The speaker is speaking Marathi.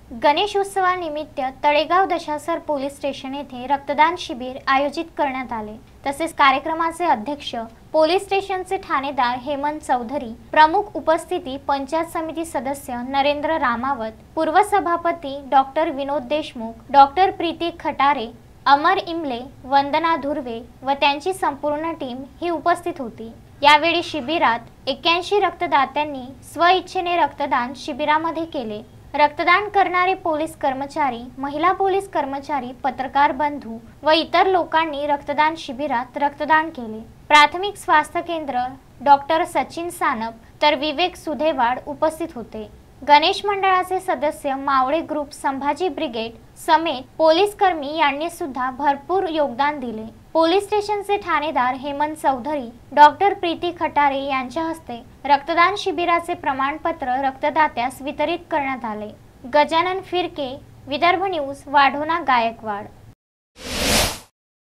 गणेशोत्सवानिमित्त तळेगाव दशासर पोलीस स्टेशन येथे रक्तदान शिबिर आयोजित करण्यात आले। तसेच कार्यक्रमाचे अध्यक्ष पोलीस स्टेशनचे ठाणेदार हेमंत चौधरी, प्रमुख उपस्थिती पंचायत समिती सदस्य नरेंद्र रामावत, पूर्व सभापती डॉक्टर विनोद देशमुख, डॉक्टर प्रीती खटारे, अमर इमले, वंदना धुर्वे व त्यांची संपूर्ण टीम ही उपस्थित होती। यावेळी शिबिरात 81 रक्तदात्यांनी स्वइच्छेने रक्तदान शिबिरामध्ये केले। रक्तदान करणारे पोलीस कर्मचारी, महिला पोलीस कर्मचारी, पत्रकार बंधू व इतर लोकांनी रक्तदान शिबिरात रक्तदान केले। प्राथमिक स्वास्थ्य केंद्र डॉक्टर सचिन सानप तर विवेक सुधेवाड उपस्थित होते। गणेश मंडळाचे सदस्य, मावळे ग्रुप, संभाजी ब्रिगेड समेत पोलीस कर्मी यांनी सुद्धा भरपूर योगदान दिले। पोलीस स्टेशनचे ठाणेदार हेमंत चौधरी, डॉक्टर प्रीती खटारे यांच्या हस्ते रक्तदान शिबिराचे प्रमाणपत्र रक्तदात्यास वितरित करण्यात आले। गजानन फिरके, विदर्भ न्यूज, वाढोणा, गायकवाड।